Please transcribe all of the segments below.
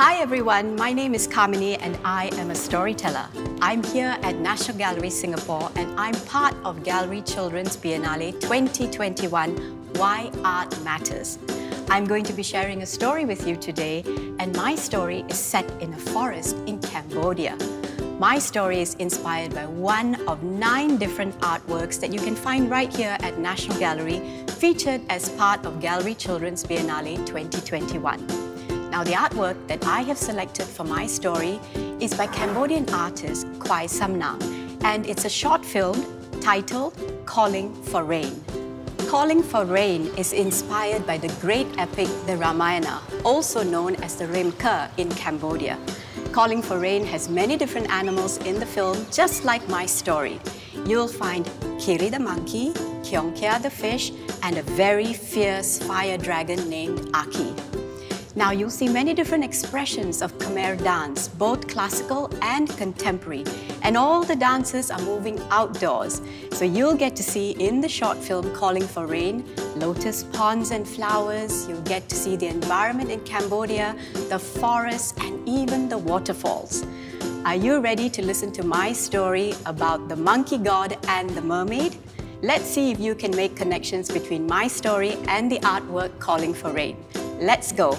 Hi everyone, my name is Kamini and I am a storyteller. I'm here at National Gallery Singapore and I'm part of Gallery Children's Biennale 2021, Why Art Matters. I'm going to be sharing a story with you today, and my story is set in a forest in Cambodia. My story is inspired by one of 9 different artworks that you can find right here at National Gallery, featured as part of Gallery Children's Biennale 2021. Now, the artwork that I have selected for my story is by Cambodian artist Khvay Samnang, and it's a short film titled Calling for Rain. Calling for Rain is inspired by the great epic the Ramayana, also known as the Reamker in Cambodia. Calling for Rain has many different animals in the film, just like my story. You'll find Kiri the monkey, Kyeongkea the fish, and a very fierce fire dragon named Aki. Now you'll see many different expressions of Khmer dance, both classical and contemporary, and all the dancers are moving outdoors. So you'll get to see in the short film Calling for Rain, lotus ponds and flowers. You'll get to see the environment in Cambodia, the forests, and even the waterfalls. Are you ready to listen to my story about the monkey god and the mermaid? Let's see if you can make connections between my story and the artwork Calling for Rain. Let's go.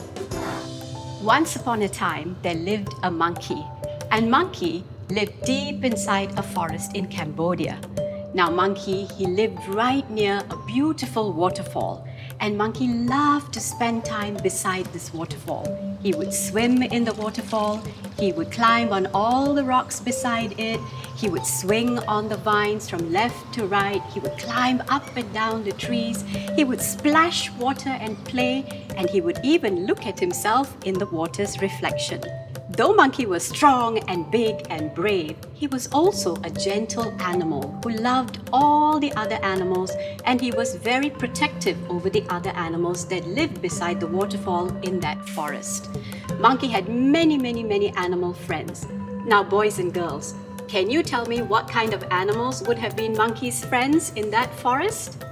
Once upon a time, there lived a monkey, and Monkey lived deep inside a forest in Cambodia. Now Monkey, he lived right near a beautiful waterfall, and Monkey loved to spend time beside this waterfall. He would swim in the waterfall, he would climb on all the rocks beside it, he would swing on the vines from left to right, he would climb up and down the trees, he would splash water and play, and he would even look at himself in the water's reflection. Though Monkey was strong and big and brave, he was also a gentle animal who loved all the other animals, and he was very protective over the other animals that lived beside the waterfall in that forest. Monkey had many animal friends. Now boys and girls, can you tell me what kind of animals would have been Monkey's friends in that forest?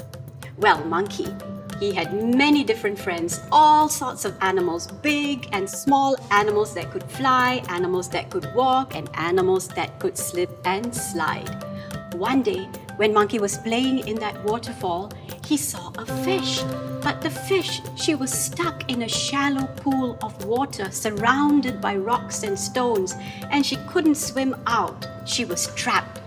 Well, Monkey, he had many different friends, all sorts of animals, big and small animals that could fly, animals that could walk, and animals that could slip and slide. One day, when Monkey was playing in that waterfall, he saw a fish. But the fish, she was stuck in a shallow pool of water surrounded by rocks and stones, and she couldn't swim out. She was trapped.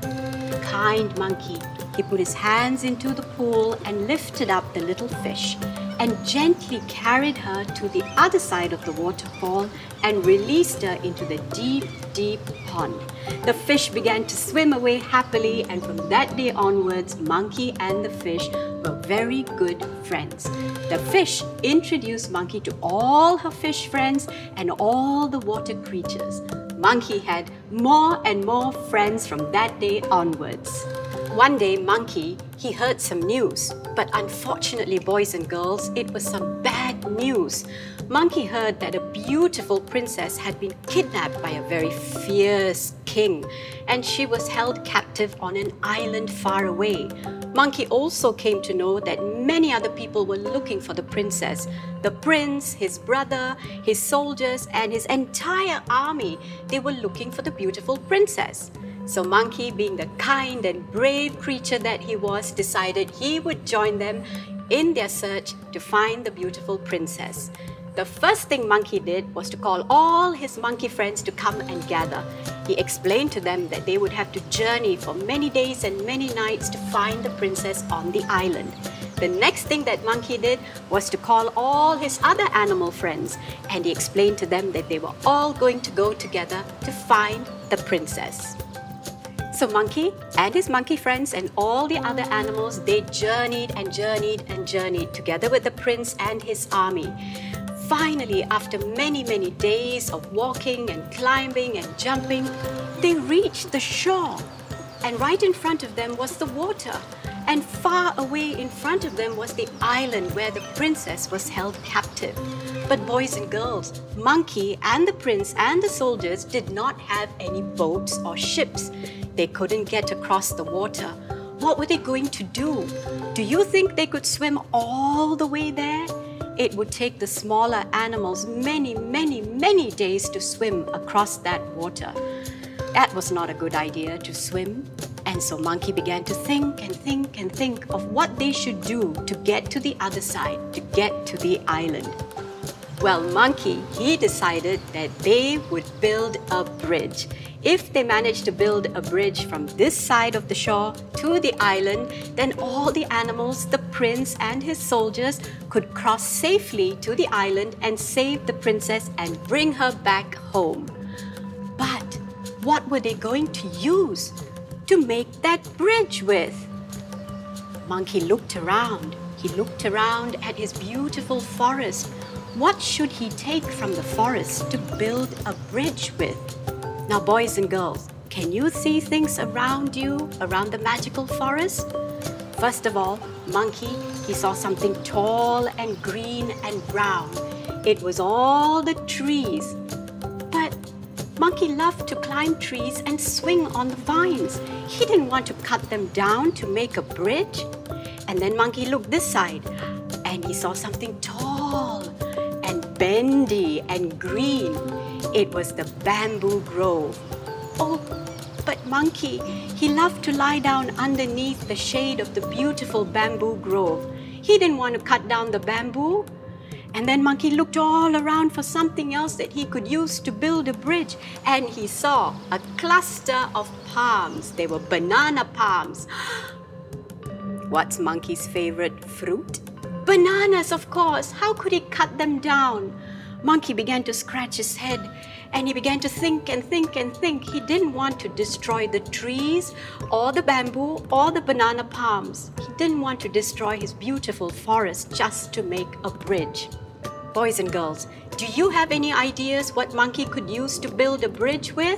Kind Monkey, he put his hands into the pool and lifted up the little fish and gently carried her to the other side of the waterfall and released her into the deep pond. The fish began to swim away happily, and from that day onwards, Monkey and the fish were very good friends. The fish introduced Monkey to all her fish friends and all the water creatures. Monkey had more and more friends from that day onwards. One day, Monkey, he heard some news, but unfortunately, boys and girls, it was some bad news. Monkey heard that a beautiful princess had been kidnapped by a very fierce king, and she was held captive on an island far away. Monkey also came to know that many other people were looking for the princess. The prince, his brother, his soldiers, and his entire army, they were looking for the beautiful princess. So Monkey, being the kind and brave creature that he was, decided he would join them in their search to find the beautiful princess. The first thing Monkey did was to call all his monkey friends to come and gather. He explained to them that they would have to journey for many days and many nights to find the princess on the island. The next thing that Monkey did was to call all his other animal friends, and he explained to them that they were all going to go together to find the princess. So Monkey and his monkey friends and all the other animals, they journeyed and journeyed together with the prince and his army. Finally, after many days of walking and climbing and jumping, they reached the shore. And right in front of them was the water. And far away in front of them was the island where the princess was held captive. But boys and girls, Monkey and the prince and the soldiers did not have any boats or ships. They couldn't get across the water. What were they going to do? Do you think they could swim all the way there? It would take the smaller animals many, many, many days to swim across that water. That was not a good idea to swim. And so Monkey began to think and think and think of what they should do to get to the other side, to get to the island. Well, Monkey, he decided that they would build a bridge. If they managed to build a bridge from this side of the shore to the island, then all the animals, the prince and his soldiers, could cross safely to the island and save the princess and bring her back home. But what were they going to use to make that bridge with? Monkey looked around. He looked around at his beautiful forest. What should he take from the forest to build a bridge with? Now, boys and girls, can you see things around you, around the magical forest? First of all, Monkey, he saw something tall and green and brown. It was all the trees. But Monkey loved to climb trees and swing on the vines. He didn't want to cut them down to make a bridge. And then Monkey looked this side and he saw something tall and bendy and green. It was the bamboo grove. Oh, but Monkey, he loved to lie down underneath the shade of the beautiful bamboo grove. He didn't want to cut down the bamboo. And then Monkey looked all around for something else that he could use to build a bridge. And he saw a cluster of palms. They were banana palms. What's Monkey's favorite fruit? Bananas, of course. How could he cut them down? Monkey began to scratch his head and he began to think and think and think. He didn't want to destroy the trees or the bamboo or the banana palms. He didn't want to destroy his beautiful forest just to make a bridge. Boys and girls, do you have any ideas what Monkey could use to build a bridge with?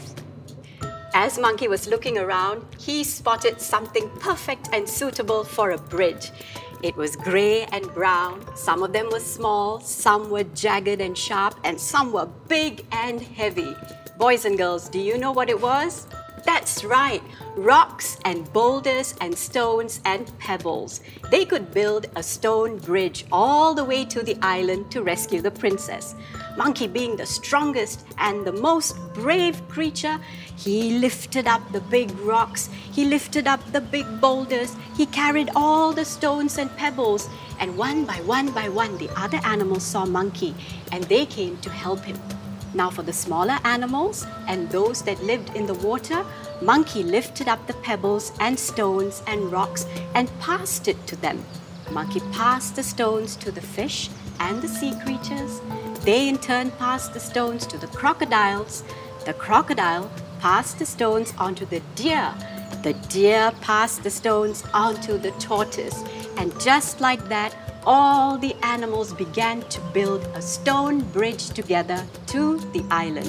As Monkey was looking around, he spotted something perfect and suitable for a bridge. It was gray and brown. Some of them were small, some were jagged and sharp, and some were big and heavy. Boys and girls, do you know what it was? That's right, rocks and boulders and stones and pebbles. They could build a stone bridge all the way to the island to rescue the princess. Monkey, being the strongest and the most brave creature, he lifted up the big rocks, he lifted up the big boulders, he carried all the stones and pebbles, and one by one, the other animals saw Monkey and they came to help him. Now for the smaller animals and those that lived in the water, Monkey lifted up the pebbles and stones and rocks and passed it to them. Monkey passed the stones to the fish and the sea creatures. They in turn passed the stones to the crocodiles. The crocodile passed the stones onto the deer. The deer passed the stones onto the tortoise. And just like that, all the animals began to build a stone bridge together to the island.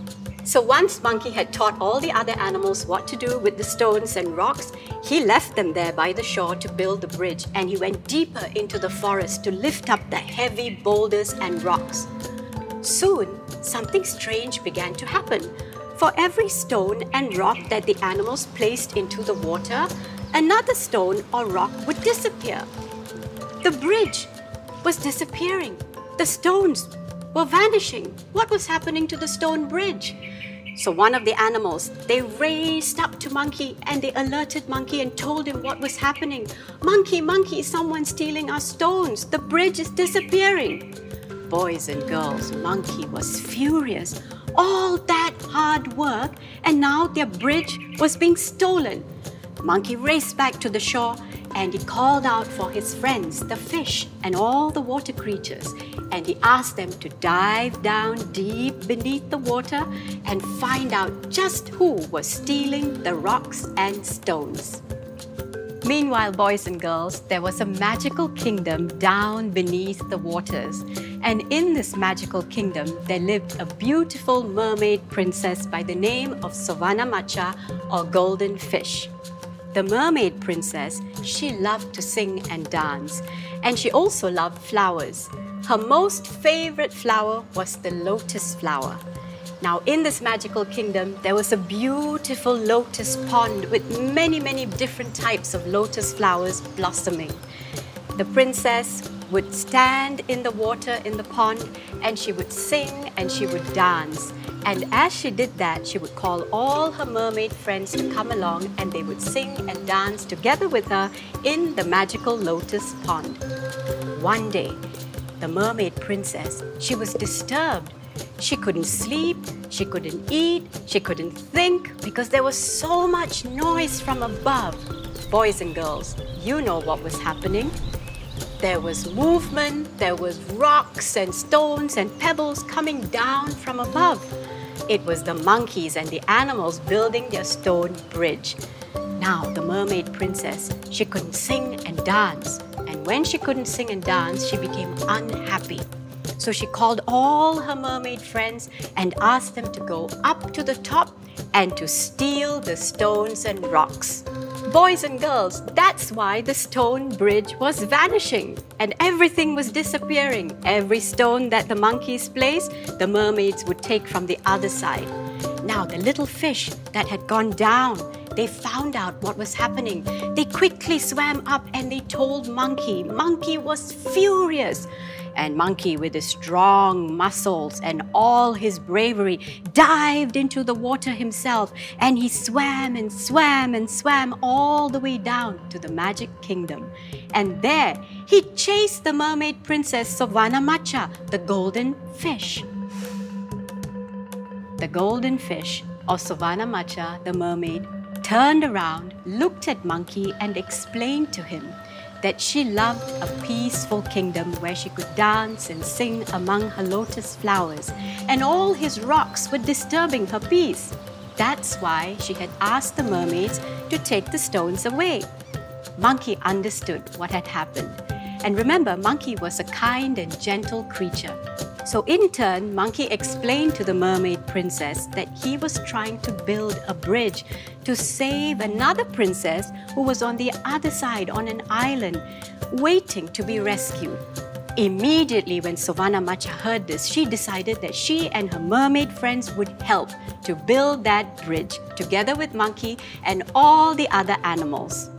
So once Monkey had taught all the other animals what to do with the stones and rocks, he left them there by the shore to build the bridge, and he went deeper into the forest to lift up the heavy boulders and rocks. Soon, something strange began to happen. For every stone and rock that the animals placed into the water, another stone or rock would disappear. The bridge was disappearing. The stones were vanishing. What was happening to the stone bridge? So one of the animals, they raced up to Monkey and they alerted Monkey and told him what was happening. Monkey, Monkey, someone's stealing our stones. The bridge is disappearing. Boys and girls, Monkey was furious. All that hard work and now their bridge was being stolen. Monkey raced back to the shore and he called out for his friends, the fish and all the water creatures, and he asked them to dive down deep beneath the water and find out just who was stealing the rocks and stones. Meanwhile, boys and girls, there was a magical kingdom down beneath the waters. And in this magical kingdom, there lived a beautiful mermaid princess by the name of Savannamacha, or golden fish. The mermaid princess, she loved to sing and dance, and she also loved flowers. Her most favorite flower was the lotus flower. Now, in this magical kingdom, there was a beautiful lotus pond with many, many different types of lotus flowers blossoming. The princess would stand in the water in the pond, and she would sing and she would dance. And as she did that, she would call all her mermaid friends to come along, and they would sing and dance together with her in the magical lotus pond. One day, the mermaid princess, she was disturbed. She couldn't sleep, she couldn't eat, she couldn't think because there was so much noise from above. Boys and girls, you know what was happening. There was movement, there was rocks and stones and pebbles coming down from above. It was the monkeys and the animals building their stone bridge. Now, the mermaid princess, she couldn't sing and dance. And when she couldn't sing and dance, she became unhappy. So she called all her mermaid friends and asked them to go up to the top and to steal the stones and rocks. Boys and girls, that's why the stone bridge was vanishing and everything was disappearing. Every stone that the monkeys placed, the mermaids would take from the other side. Now, the little fish that had gone down, they found out what was happening. They quickly swam up and they told Monkey. Monkey was furious. And Monkey, with his strong muscles and all his bravery, dived into the water himself, and he swam and swam and swam all the way down to the magic kingdom. And there, he chased the mermaid princess Savanamacha, the golden fish. The golden fish, or Savanamacha, the mermaid, turned around, looked at Monkey, and explained to him that she loved a peaceful kingdom where she could dance and sing among her lotus flowers, and all his rocks were disturbing her peace. That's why she had asked the mermaids to take the stones away. Monkey understood what had happened. And remember, Monkey was a kind and gentle creature. So in turn, Monkey explained to the mermaid princess that he was trying to build a bridge to save another princess who was on the other side on an island, waiting to be rescued. Immediately when Savanamacha heard this, she decided that she and her mermaid friends would help to build that bridge together with Monkey and all the other animals.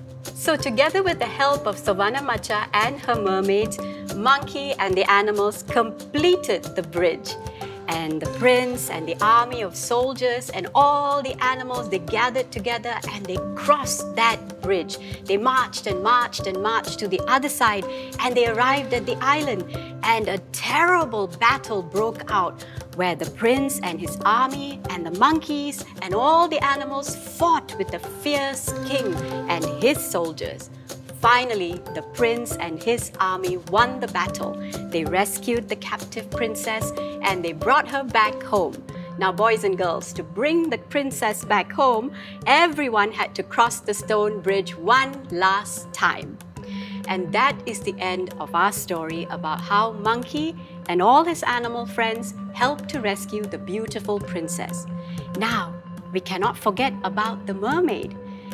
So together with the help of Savanamacha and her mermaids, Monkey and the animals completed the bridge. And the prince and the army of soldiers and all the animals, they gathered together and they crossed that bridge. They marched and marched and marched to the other side, and they arrived at the island, and a terrible battle broke out where the prince and his army and the monkeys and all the animals fought with the fierce king and his soldiers. Finally, the prince and his army won the battle. They rescued the captive princess and they brought her back home. Now, boys and girls, to bring the princess back home, everyone had to cross the stone bridge one last time. And that is the end of our story about how Monkey and all his animal friends helped to rescue the beautiful princess. Now, we cannot forget about the mermaid.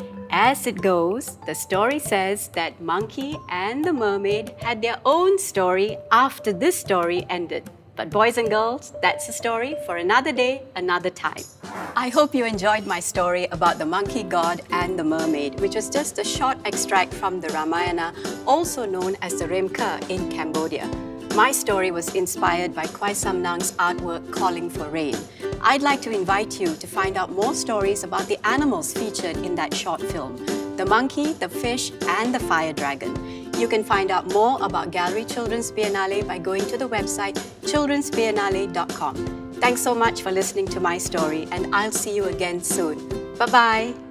As it goes, the story says that Monkey and the mermaid had their own story after this story ended. But boys and girls, that's a story for another day, another time. I hope you enjoyed my story about the monkey god and the mermaid, which was just a short extract from the Ramayana, also known as the Reamker in Cambodia. My story was inspired by Khvay Samnang's artwork Calling for Rain. I'd like to invite you to find out more stories about the animals featured in that short film: the monkey, the fish, and the fire dragon. You can find out more about Gallery Children's Biennale by going to the website childrensbiennale.com. Thanks so much for listening to my story, and I'll see you again soon. Bye-bye.